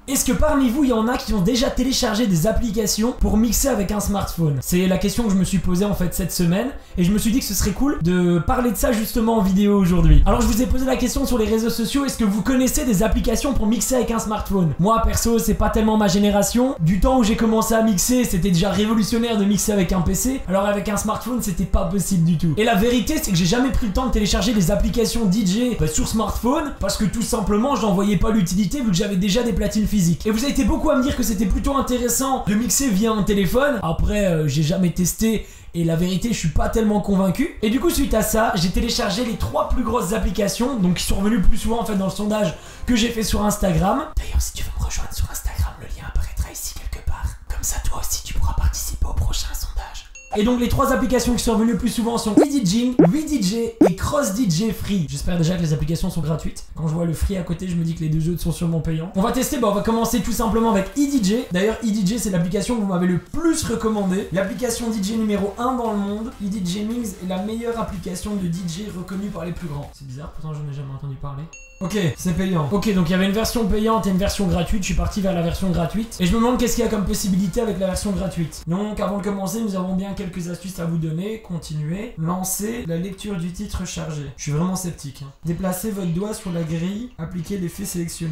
Est-ce que parmi vous, il y en a qui ont déjà téléchargé des applications pour mixer avec un smartphone? C'est la question que je me suis posée en fait cette semaine et je me suis dit que ce serait cool de parler de ça justement en vidéo aujourd'hui. Alors je vous ai posé la question sur les réseaux sociaux, est-ce que vous connaissez des applications pour mixer avec un smartphone? Moi perso, c'est pas tellement ma génération. Du temps où j'ai commencé à mixer, c'était déjà révolutionnaire de mixer avec un PC. Alors avec un smartphone, c'était pas possible du tout. Et la vérité, c'est que j'ai jamais pris le temps de télécharger des applications DJ sur smartphone parce que tout simplement, j'en voyais pas l'utilité vu que j'avais déjà des platines physiques. Et vous avez été beaucoup à me dire que c'était plutôt intéressant de mixer via un téléphone. Après, j'ai jamais testé et la vérité, je suis pas tellement convaincu. Et du coup, suite à ça, j'ai téléchargé les 3 plus grosses applications, donc qui sont revenues plus souvent en fait dans le sondage que j'ai fait sur Instagram. D'ailleurs, si tu veux me rejoindre sur Instagram, le lien apparaîtra ici quelque part. Comme ça, toi aussi, tu pourras participer au prochain sondage. Et donc les 3 applications qui sont revenues le plus souvent sont eDJing, WeDJ et CrossDJ Free. J'espère déjà que les applications sont gratuites. Quand je vois le Free à côté, je me dis que les 2 autres sont sûrement payants. On va tester, on va commencer tout simplement avec eDJ. D'ailleurs eDJ c'est l'application que vous m'avez le plus recommandée. L'application DJ numéro 1 dans le monde. eDJ Mix est la meilleure application de DJ reconnue par les plus grands. C'est bizarre, pourtant j'en ai jamais entendu parler. Ok, c'est payant. Ok, donc il y avait une version payante et une version gratuite. Je suis parti vers la version gratuite. Et je me demande qu'est-ce qu'il y a comme possibilité avec la version gratuite. Donc avant de commencer, nous avons bien quelques astuces à vous donner. Continuez. Lancez la lecture du titre chargé. Je suis vraiment sceptique. Déplacez votre doigt sur la grille. Appliquez l'effet sélectionné.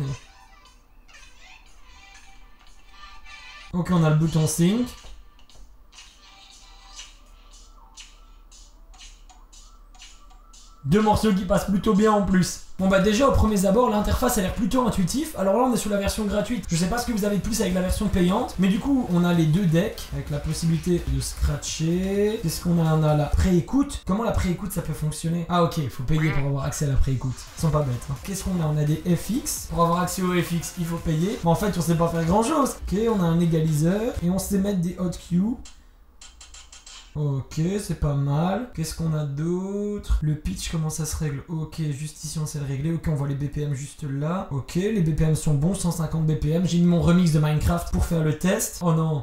Ok, on a le bouton Sync. Deux morceaux qui passent plutôt bien en plus. Bon bah déjà au premier abord l'interface a l'air plutôt intuitif. Alors là on est sur la version gratuite. Je sais pas ce que vous avez de plus avec la version payante, mais du coup on a les 2 decks avec la possibilité de scratcher. Qu'est-ce qu'on a? On a la pré-écoute. Comment la pré-écoute ça peut fonctionner? Ah ok, il faut payer pour avoir accès à la pré-écoute. Ils sont pas bêtes hein. Qu'est-ce qu'on a? On a des FX. Pour avoir accès aux FX il faut payer. Mais en fait on sait pas faire grand chose. Ok, on a un égaliseur et on sait mettre des hot cues. Ok, c'est pas mal. Qu'est-ce qu'on a d'autre? Le pitch, comment ça se règle? Ok, juste ici on sait le régler. Ok, on voit les BPM juste là. Ok, les BPM sont bons, 150 BPM. J'ai mis mon remix de Minecraft pour faire le test. Oh non.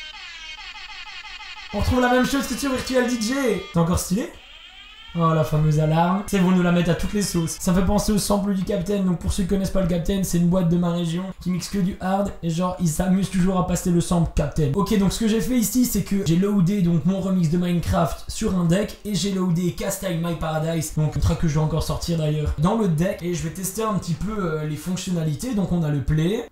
On retrouve la même chose que sur Virtual DJ. C'est encore stylé? Oh la fameuse alarme, c'est bon, nous la mettre à toutes les sauces. Ça me fait penser au sample du Captain. Donc pour ceux qui connaissent pas le Captain, c'est une boîte de ma région qui mixe que du hard et genre ils s'amusent toujours à passer le sample Captain. Ok, donc ce que j'ai fait ici c'est que j'ai loadé donc mon remix de Minecraft sur un deck et j'ai loadé Castile My Paradise, donc un track que je vais encore sortir d'ailleurs dans le deck, et je vais tester un petit peu les fonctionnalités. Donc on a le play.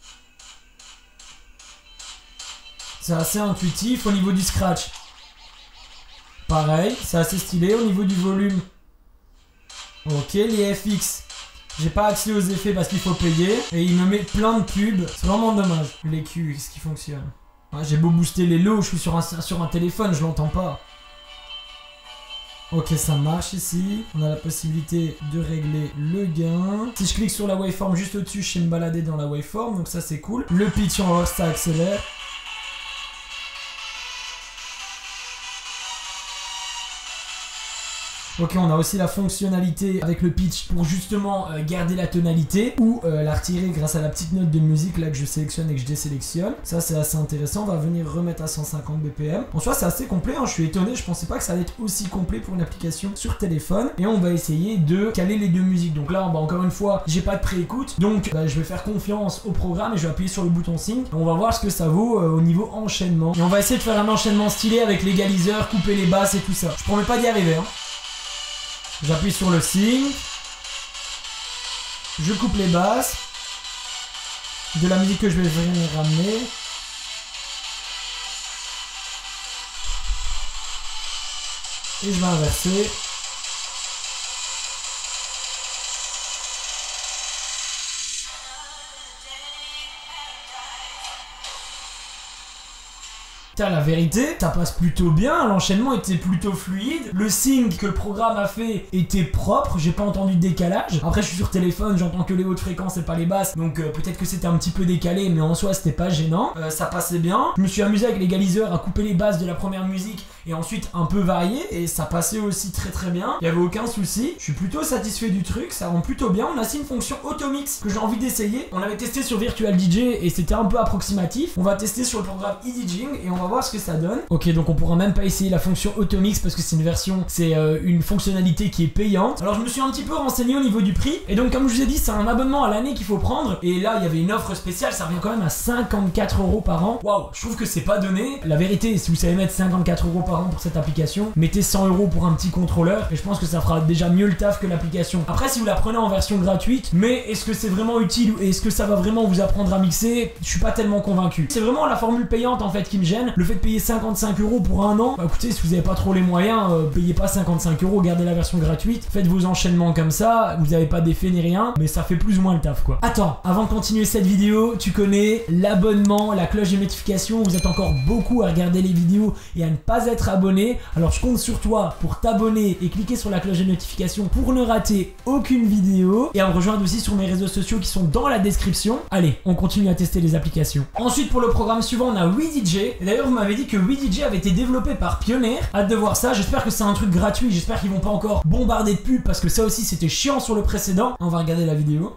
C'est assez intuitif. Au niveau du scratch, pareil, c'est assez stylé. Au niveau du volume, ok, les FX, j'ai pas accès aux effets parce qu'il faut payer. Et il me met plein de pubs, c'est vraiment dommage. Les Q, qu'est-ce qui fonctionne? Ouais, j'ai beau booster les lows, je suis sur un téléphone, je l'entends pas. Ok, ça marche ici. On a la possibilité de régler le gain. Si je clique sur la waveform juste au-dessus, je sais me balader dans la waveform, donc ça c'est cool. Le pitch en hausse, ça accélère. Ok, on a aussi la fonctionnalité avec le pitch pour justement garder la tonalité ou la retirer grâce à la petite note de musique là que je sélectionne et que je désélectionne. Ça c'est assez intéressant, on va venir remettre à 150 BPM. En soi c'est assez complet, hein. Je suis étonné, je pensais pas que ça allait être aussi complet pour une application sur téléphone. Et on va essayer de caler les 2 musiques. Donc là encore une fois, j'ai pas de pré-écoute, donc je vais faire confiance au programme et je vais appuyer sur le bouton Sync. On va voir ce que ça vaut au niveau enchaînement. Et on va essayer de faire un enchaînement stylé avec l'égaliseur, couper les basses et tout ça. Je promets pas d'y arriver hein. J'appuie sur le Sync, je coupe les basses, de la musique que je vais venir ramener. Et je vais inverser. La vérité, ça passe plutôt bien, l'enchaînement était plutôt fluide, le sync que le programme a fait était propre, j'ai pas entendu de décalage. Après je suis sur téléphone, j'entends que les hautes fréquences et pas les basses, donc peut-être que c'était un petit peu décalé, mais en soi c'était pas gênant, ça passait bien. Je me suis amusé avec l'égaliseur à couper les basses de la première musique et ensuite un peu varié, et ça passait aussi très bien. Il y avait aucun souci. Je suis plutôt satisfait du truc, ça rend plutôt bien. On a aussi une fonction automix que j'ai envie d'essayer. On avait testé sur Virtual DJ et c'était un peu approximatif. On va tester sur le programme eDJing et on va voir ce que ça donne. Ok, donc on pourra même pas essayer la fonction automix parce que c'est une version, c'est une fonctionnalité qui est payante. Alors je me suis un petit peu renseigné au niveau du prix, et donc comme je vous ai dit, c'est un abonnement à l'année qu'il faut prendre, et là il y avait une offre spéciale, ça revient quand même à 54 € par an. Waouh, je trouve que c'est pas donné. La vérité, si vous savez mettre 54 € par an pour cette application, mettez 100 € pour un petit contrôleur, et je pense que ça fera déjà mieux le taf que l'application. Après, si vous la prenez en version gratuite, mais est-ce que c'est vraiment utile et est-ce que ça va vraiment vous apprendre à mixer? Je suis pas tellement convaincu. C'est vraiment la formule payante en fait qui me gêne. Le fait de payer 55 € pour un an, bah écoutez, si vous avez pas trop les moyens, payez pas 55 €, gardez la version gratuite, faites vos enchaînements comme ça, vous avez pas d'effet ni rien, mais ça fait plus ou moins le taf quoi. Attends, avant de continuer cette vidéo, tu connais l'abonnement, la cloche de notification, vous êtes encore beaucoup à regarder les vidéos et à ne pas être abonné, alors je compte sur toi pour t'abonner et cliquer sur la cloche de notification pour ne rater aucune vidéo, et à me rejoindre aussi sur mes réseaux sociaux qui sont dans la description. Allez, on continue à tester les applications. Ensuite, pour le programme suivant, on a WeDJ, et d'ailleurs vous m'avez dit que WeDJ avait été développé par Pioneer. Hâte de voir ça, j'espère que c'est un truc gratuit, j'espère qu'ils vont pas encore bombarder de pubs parce que ça aussi c'était chiant sur le précédent. On va regarder la vidéo.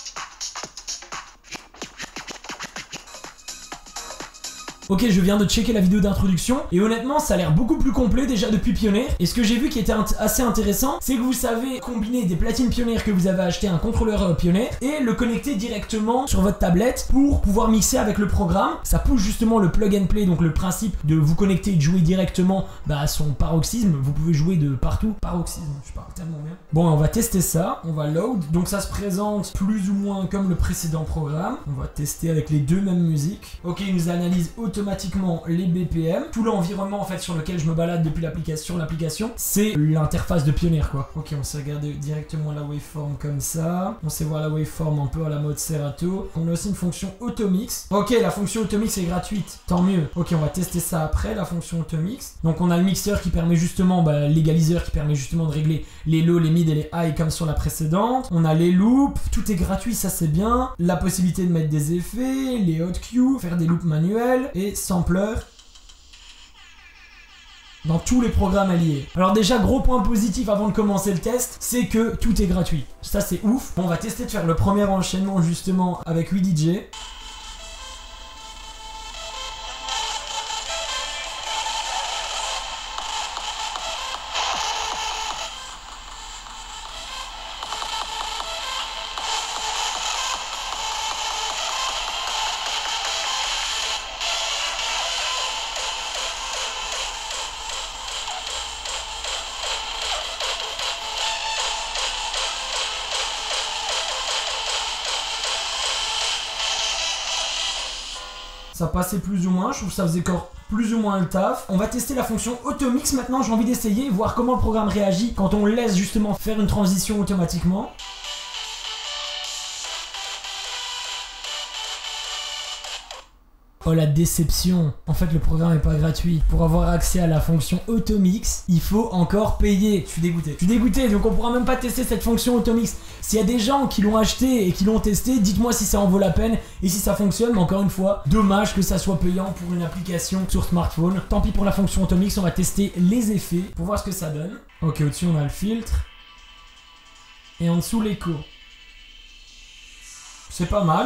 Ok, je viens de checker la vidéo d'introduction et honnêtement ça a l'air beaucoup plus complet déjà depuis Pioneer. Et ce que j'ai vu qui était assez intéressant, c'est que vous savez combiner des platines Pioneer que vous avez acheté, un contrôleur Pioneer, et le connecter directement sur votre tablette pour pouvoir mixer avec le programme. Ça pousse justement le plug and play, donc le principe de vous connecter et de jouer directement à son paroxysme. Vous pouvez jouer de partout. Paroxysme, je parle tellement bien. Bon, on va tester ça, on va load. Donc ça se présente plus ou moins comme le précédent programme. On va tester avec les deux mêmes musiques. Ok, il nous analyse automatiquement les BPM. Tout l'environnement en fait sur lequel je me balade depuis l'application, c'est l'interface de Pioneer quoi. Ok, on s'est regardé directement la waveform comme ça. On sait voir la waveform un peu à la mode Serato. On a aussi une fonction automix. Ok, la fonction automix est gratuite, tant mieux. Ok, on va tester ça après, la fonction automix. Donc on a le mixeur qui permet justement, l'égaliseur qui permet justement de régler les low, les mid et les high comme sur la précédente. On a les loops, tout est gratuit, ça c'est bien. La possibilité de mettre des effets, les hot cues, faire des loops manuels et sampler dans tous les programmes alliés. Alors déjà, gros point positif avant de commencer le test, c'est que tout est gratuit. Ça c'est ouf. Bon, on va tester de faire le premier enchaînement justement avec WeDJ. Ça passait plus ou moins, je trouve que ça faisait encore plus ou moins le taf. On va tester la fonction automix maintenant, j'ai envie d'essayer, voir comment le programme réagit quand on laisse justement faire une transition automatiquement. Oh la déception. En fait le programme est pas gratuit. Pour avoir accès à la fonction automix, il faut encore payer. Je suis dégoûté. Je suis dégoûté, donc on pourra même pas tester cette fonction automix. S'il y a des gens qui l'ont acheté et qui l'ont testé, dites-moi si ça en vaut la peine et si ça fonctionne. Mais encore une fois, dommage que ça soit payant pour une application sur smartphone. Tant pis pour la fonction automix, on va tester les effets pour voir ce que ça donne. Ok, au-dessus on a le filtre. Et en dessous l'écho. C'est pas mal.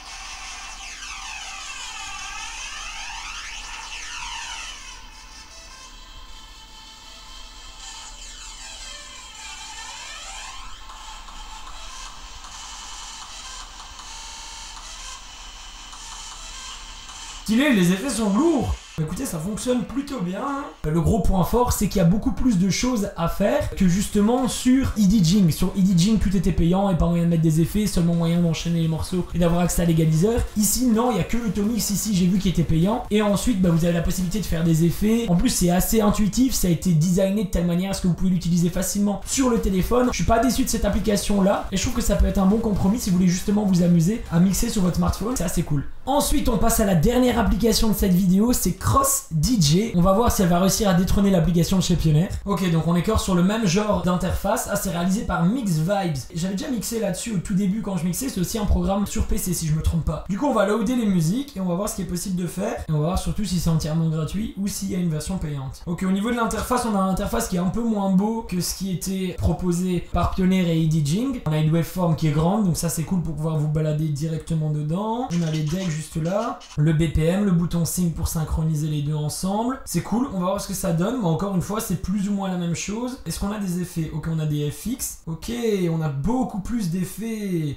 Stylé, les effets sont lourds. Écoutez, ça fonctionne plutôt bien. Le gros point fort, c'est qu'il y a beaucoup plus de choses à faire que justement sur eDJing. Sur eDJing, tout était payant et pas moyen de mettre des effets, seulement moyen d'enchaîner les morceaux et d'avoir accès à l'égaliseur. Ici, non, il n'y a que l'automix ici, j'ai vu qui était payant. Et ensuite, vous avez la possibilité de faire des effets. En plus, c'est assez intuitif, ça a été designé de telle manière à ce que vous pouvez l'utiliser facilement sur le téléphone. Je suis pas déçu de cette application-là et je trouve que ça peut être un bon compromis si vous voulez justement vous amuser à mixer sur votre smartphone. C'est assez cool. Ensuite, on passe à la dernière application de cette vidéo, c'est Cross DJ. On va voir si elle va réussir à détrôner l'application de chez Pioneer. Ok, donc on est encore sur le même genre d'interface. Ah, c'est réalisé par Mix Vibes. J'avais déjà mixé là-dessus au tout début quand je mixais. C'est aussi un programme sur PC si je me trompe pas. Du coup, on va loader les musiques et on va voir ce qui est possible de faire. Et on va voir surtout si c'est entièrement gratuit ou s'il y a une version payante. Ok, au niveau de l'interface, on a une interface qui est un peu moins beau que ce qui était proposé par Pioneer et EDJing. On a une waveform qui est grande, donc ça c'est cool pour pouvoir vous balader directement dedans. On a les decks juste là, le BPM, le bouton sync pour synchroniser les deux ensemble. C'est cool, on va voir ce que ça donne, mais encore une fois c'est plus ou moins la même chose. Est-ce qu'on a des effets? Ok, on a des FX. Ok, on a beaucoup plus d'effets.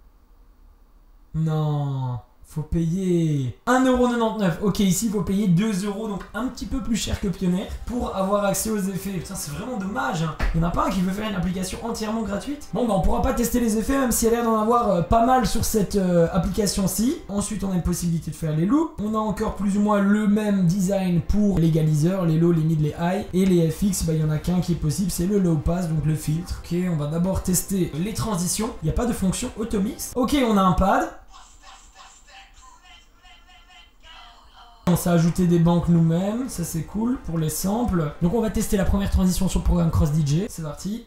Non, faut payer 1,99€. Ok, ici il faut payer 2€, donc un petit peu plus cher que Pioneer pour avoir accès aux effets. Putain, c'est vraiment dommage, hein. Il n'y en a pas un qui veut faire une application entièrement gratuite. Bon, bah on pourra pas tester les effets, même s'il y a l'air d'en avoir pas mal sur cette application-ci. Ensuite, on a une possibilité de faire les loops. On a encore plus ou moins le même design pour l'égaliseur, les low, les mid, les high. Et les FX, bah il y en a qu'un qui est possible, c'est le low pass, donc le filtre. Ok, on va d'abord tester les transitions. Il n'y a pas de fonction automix. Ok, on a un pad. On s'est ajouté des banques nous-mêmes, ça c'est cool pour les samples. Donc on va tester la première transition sur le programme Cross DJ. C'est parti.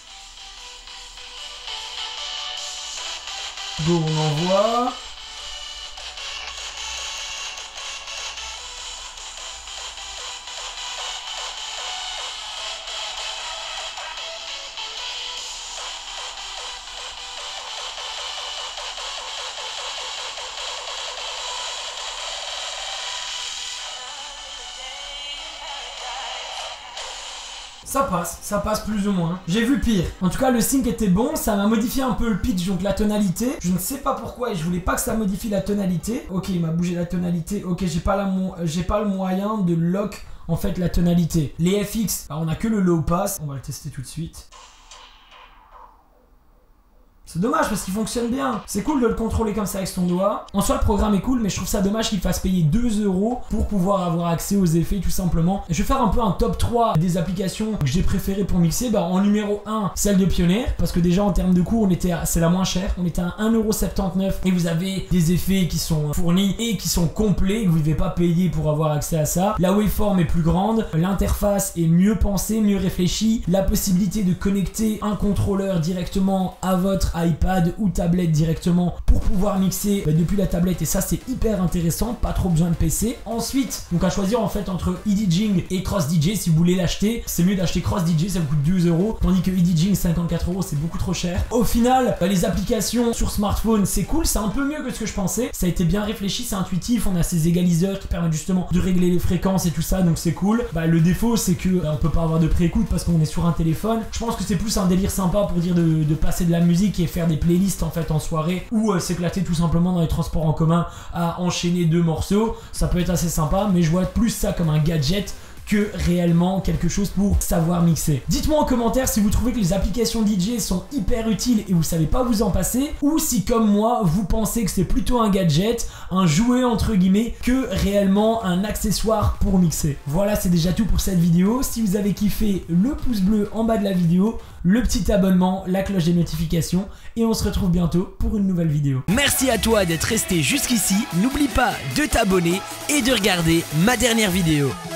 Go, on envoie. Ça passe plus ou moins. J'ai vu pire. En tout cas, le sync était bon, ça m'a modifié un peu le pitch, donc la tonalité. Je ne sais pas pourquoi et je voulais pas que ça modifie la tonalité. Ok, il m'a bougé la tonalité. Ok, j'ai pas le moyen de lock en fait la tonalité. Les FX, alors on a que le low pass. On va le tester tout de suite. C'est dommage parce qu'il fonctionne bien. C'est cool de le contrôler comme ça avec son doigt. En soi, le programme est cool, mais je trouve ça dommage qu'il fasse payer 2€ pour pouvoir avoir accès aux effets tout simplement. Et je vais faire un peu un top 3 des applications que j'ai préférées pour mixer. Bah, en numéro 1, celle de Pioneer. Parce que déjà en termes de coût, c'est la moins chère. On était à 1,79€ et vous avez des effets qui sont fournis et qui sont complets. Que vous ne devez pas payer pour avoir accès à ça. La waveform est plus grande. L'interface est mieux pensée, mieux réfléchie. La possibilité de connecter un contrôleur directement à votre iPad ou tablette directement pour pouvoir mixer depuis la tablette, et ça c'est hyper intéressant, pas trop besoin de PC. Ensuite, donc à choisir en fait entre EDJing et Cross DJ. Si vous voulez l'acheter, c'est mieux d'acheter Cross DJ, ça vous coûte 2€, tandis que EDJing 54€, c'est beaucoup trop cher. Au final, les applications sur smartphone c'est cool, c'est un peu mieux que ce que je pensais, ça a été bien réfléchi, c'est intuitif, on a ces égaliseurs qui permettent justement de régler les fréquences et tout ça, donc c'est cool. Le défaut c'est que on peut pas avoir de préécoute parce qu'on est sur un téléphone. Je pense que c'est plus un délire sympa pour dire de passer de la musique et faire des playlists en fait en soirée, ou s'éclater tout simplement dans les transports en commun à enchaîner 2 morceaux. Ça peut être assez sympa, mais je vois plus ça comme un gadget que réellement quelque chose pour savoir mixer. Dites-moi en commentaire si vous trouvez que les applications DJ sont hyper utiles et vous savez pas vous en passer, ou si comme moi vous pensez que c'est plutôt un gadget, un jouet entre guillemets, que réellement un accessoire pour mixer. Voilà, c'est déjà tout pour cette vidéo. Si vous avez kiffé, le pouce bleu en bas de la vidéo, le petit abonnement, la cloche des notifications, et on se retrouve bientôt pour une nouvelle vidéo. Merci à toi d'être resté jusqu'ici. N'oublie pas de t'abonner et de regarder ma dernière vidéo.